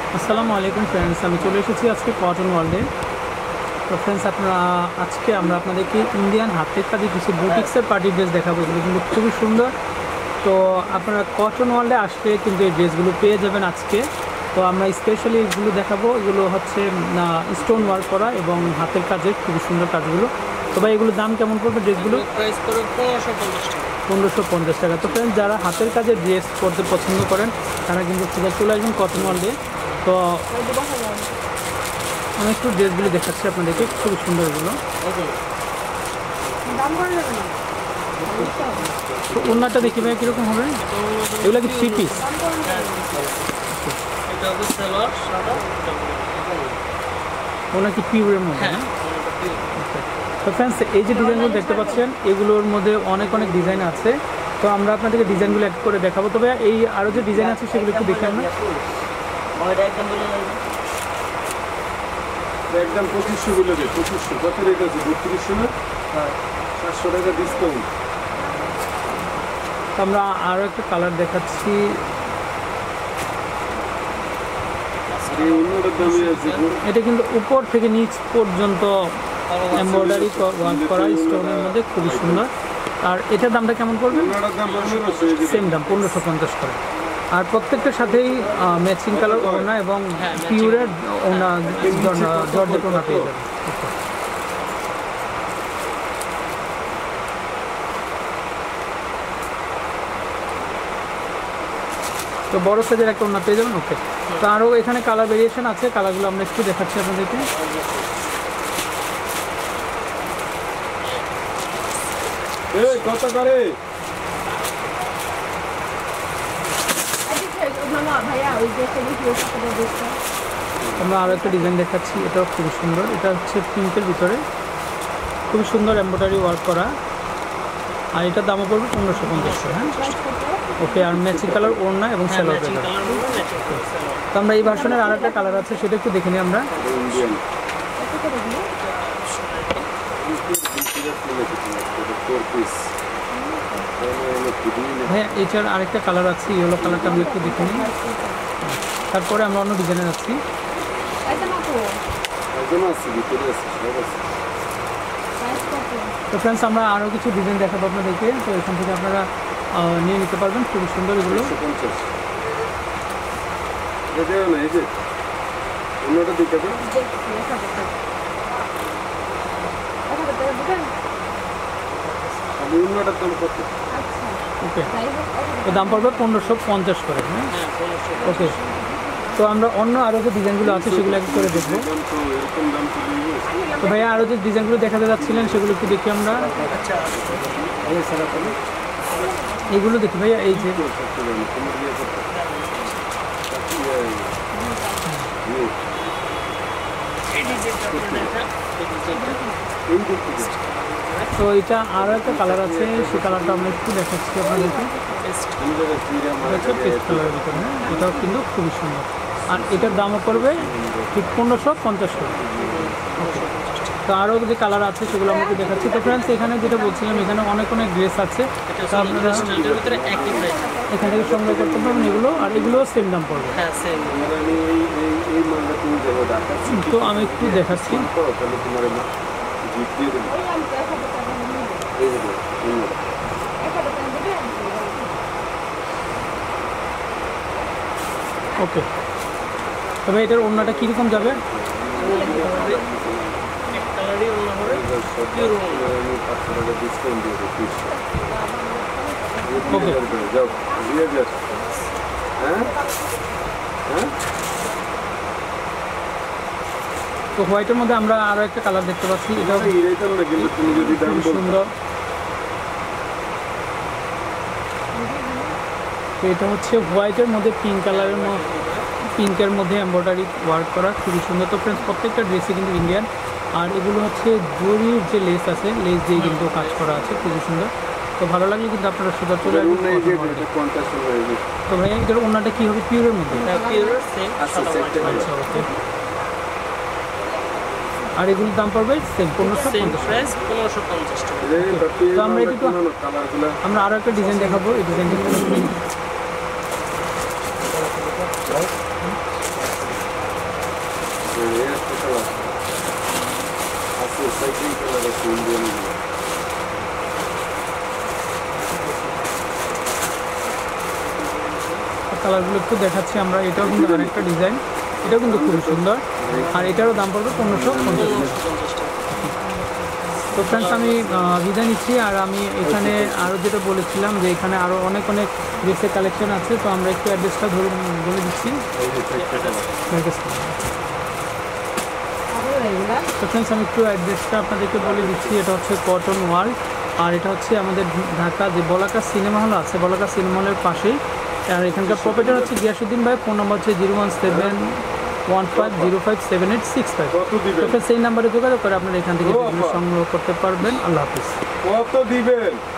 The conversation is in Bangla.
আসসালামু আলাইকুম ফ্রেন্ডস, আমি চলে এসেছি আজকে কটন ওয়ার্ল্ডে। তো ফ্রেন্ডস, আজকে আমরা আপনাদেরকে ইন্ডিয়ান হাতের কাজে কিছু বুটিক্সের পার্টি ড্রেস দেখাবো, এগুলো কিন্তু খুবই সুন্দর। তো আপনারা কটন ওয়ার্ল্ডে আসলে কিন্তু এই ড্রেসগুলো পেয়ে যাবেন আজকে। তো আমরা স্পেশালি এগুলো দেখাবো, এগুলো হচ্ছে স্টোন ওয়ার্ক করা এবং হাতের কাজের খুবই সুন্দর কাজগুলো। তো ভাই, এগুলোর দাম কেমন পড়বে? ড্রেসগুলো প্রাইস করে 1550 টাকা। 1550 টাকা। তো ফ্রেন্ডস, যারা হাতের কাজে ড্রেস পরতে পছন্দ করেন তারা কিন্তু চলে আসবেন কটন ওয়ার্ল্ডে। তো আমি একটু ড্রেসগুলো দেখাচ্ছি আপনাদেরকে, খুবই সুন্দর এগুলো। তো ওনাটা দেখি ভাই কীরকম হবে? এগুলো কি 3 পিস? এটা হচ্ছে সালোয়ার সাদা, ওনা কি পিওরের মধ্যে? হ্যাঁ। তো ফ্রেন্ডস, এই যে ডিজাইনগুলো দেখতে পাচ্ছেন, এগুলোর মধ্যে অনেক ডিজাইন আছে। তো আমরা আপনাদেরকে ডিজাইনগুলো এক করে দেখাবো। তবে এই আরও যে ডিজাইন আছে সেগুলো একটু দেখে আমরা একদম 2500 বলে দে। 2500 কত রেট আছে? 3200 না? হ্যাঁ, 700 টাকা ডিসকাউন্ট। আমরা আরও একটা কালার দেখাচ্ছি। এই অন্যটার দামই আছে। এটা কিন্তু উপর থেকে নিচ পর্যন্ত এমব্রয়ডারি ওয়ার্ক করা স্টোনের মধ্যে, খুবই সুন্দর। আর এটার দামটা কেমন পড়বে? অন্যটার দাম 1500। সেম দাম, 1550 করে। আর প্রত্যেকটার সাথেই ম্যাচিং কালার ওড়না এবং পিওরের ওড়না, জর্জেট ওড়না পেয়ে যাবে। তো বড় সাইজের একটা ওড়না পেয়ে যাবেন। ওকে, তো আরও এখানে কালার ভেরিয়েশন আছে, কালারগুলো আমরা একটু দেখাচ্ছি আপনাদেরকে। এই কত করে? আমরা আরও একটা ডিজাইন দেখাচ্ছি, এটাও খুবই সুন্দর। এটা হচ্ছে পিঙ্কের ভিতরে, খুবই সুন্দর এমব্রয়ডারি ওয়ার্ক করা। আর এটার দামও পড়বে 1550 টাকা। হ্যাঁ, ওকে। আর ম্যাচিং কালার ওড়না এবং সালোয়ার পেয়ে যাবে। তো আমরা এই ভার্সনের আর একটা কালার আছে, সেটা একটু দেখে নিই আমরা। ইন্ডিয়ান হ্যাঁ, এটার আরেকটা কালার আছে, ইয়েলো কালারটা আমরা একটু দেখে নিই, তারপরে আমরা অন্য ডিজাইনে যাচ্ছি। তো ফ্রেন্ডস, আমরা আরও কিছু ডিজাইন দেখাবো আপনাদেরকে। তো এখান থেকে আপনারা নিয়ে নিতে পারবেন, খুবই সুন্দর এগুলো। অন্যটা দিকে দেন। আমি অন্যটার দাম কত? ওকে, তো দাম পড়বে 1550 করে। হ্যাঁ, ওকে। তো আমরা অন্য আরও যে ডিজাইনগুলো আছে সেগুলো এক করে দেখবো। এরকম দাম তো তো ভাইয়া, আরও যে ডিজাইনগুলো দেখাতে যাচ্ছিলেন সেগুলো একটু দেখি আমরা। এগুলো দেখি ভাইয়া, এই যে তো এটা আরও একটা কালার আছে, সেই কালারটা আমরা একটু দেখাচ্ছি আপনাদেরকে। এটা পেস্ট কালারের ভিতরে। হ্যাঁ, এটাও কিন্তু খুবই সুন্দর। আর এটার দামও পড়বে ঠিক 1550 টাকা। তো আরও যে কালার আছে সেগুলো আমাকে দেখাচ্ছি। তো ফ্রেন্ডস, এখানে যেটা বলছিলাম, এখানে অনেক ড্রেস আছে, তো আপনারা এখান থেকে সংগ্রহ করতে পারবেন এগুলো। আর এগুলোও সেম দাম পড়বে। তো আমি একটু দেখাচ্ছি। ওকে, তবে এটার ওড়নাটা কীরকম যাবে? ওকে, তো হোয়াইটের মধ্যে আমরা আরও একটা কালার দেখতে পাচ্ছি, এটাও খুব সুন্দর। তো এটা হচ্ছে হোয়াইটের মধ্যে পিঙ্কের মধ্যে এমব্রয়ডারি ওয়ার্ক করা, খুবই সুন্দর। তো ফ্রেন্ডস, প্রত্যেকটা ড্রেসই কিন্তু ইন্ডিয়ান। আর এগুলো হচ্ছে জরির যে লেস আছে, লেস দিয়ে কিন্তু কাজ করা আছে, খুবই সুন্দর। তো ভালো লাগলে কিন্তু আপনারা সোজা চলে আসবেন। তো ভাই, এটার ওড়নাটা কী হবে? পিওরের মধ্যে? আচ্ছা, ওকে। আর এগুলোর দাম পড়বে সেম 1550 টাকা। তো আমরা একটু আমরা আরও একটা ডিজাইন দেখাবো। এই ডিজাইনটা ইন্ডিয়ান কালারগুলো একটু দেখাচ্ছি আমরা। এটাও কিন্তু আরেকটা ডিজাইন, এটাও কিন্তু খুবই সুন্দর। আর এটারও দাম পড়বে 1550 টাকা। তো ফ্রেন্ডস, আমি বিদায় নিচ্ছি। আর আমি এখানে আরও যেটা বলেছিলাম যে এখানে আরও অনেক অনেক ড্রেসের কালেকশন আছে। তো আমরা একটু অ্যাড্রেসটা বলে দিচ্ছি। তো ফ্রেন্ডস, আমি একটু অ্যাড্রেসটা আপনাদেরকে বলে দিচ্ছি। এটা হচ্ছে কটন ওয়ার্ল্ড, আর এটা হচ্ছে আমাদের ঢাকা যে বলাকা সিনেমা হল আছে, বলাকা সিনেমা হলের পাশেই। আর এখানকার প্রপার্টার হচ্ছে গিয়াসুদ্দিন ভাই। ফোন নম্বর হচ্ছে 01715057865। কত দিবেন? তো সেই নাম্বারে যোগাযোগ করে আপনারা এখান থেকে সংগ্রহ করতে পারবেন। আল্লাহ হাফিজ। কত দিবেন?